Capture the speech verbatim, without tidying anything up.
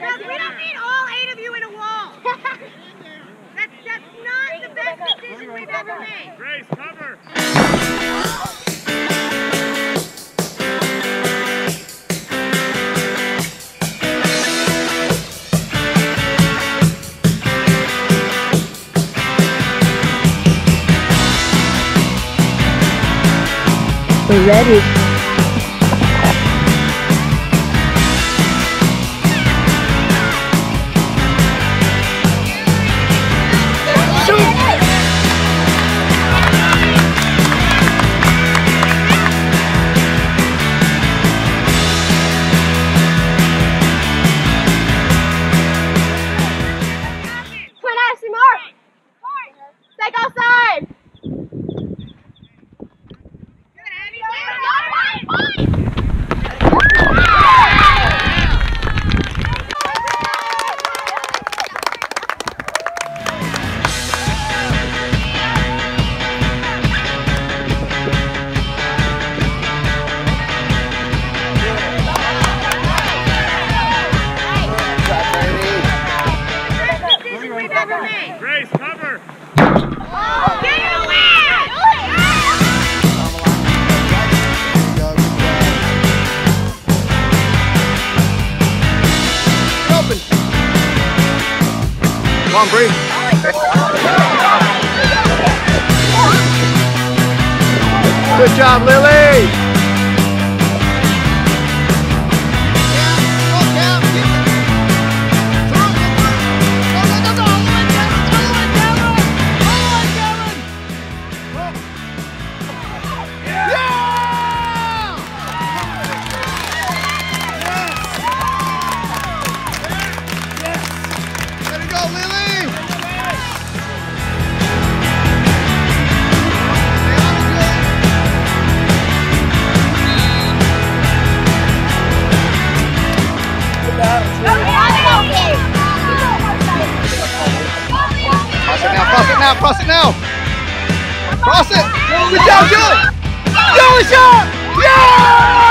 No, we don't need all eight of you in a wall. That's, that's not the best decision we've ever made. Grace, cover. We're ready. Grace, cover. Oh, get it away! Open. Come on, Bree. Good job, Lily. Cross it now, cross it now! Cross it! Good job, Julie! Julie shot! Yeah!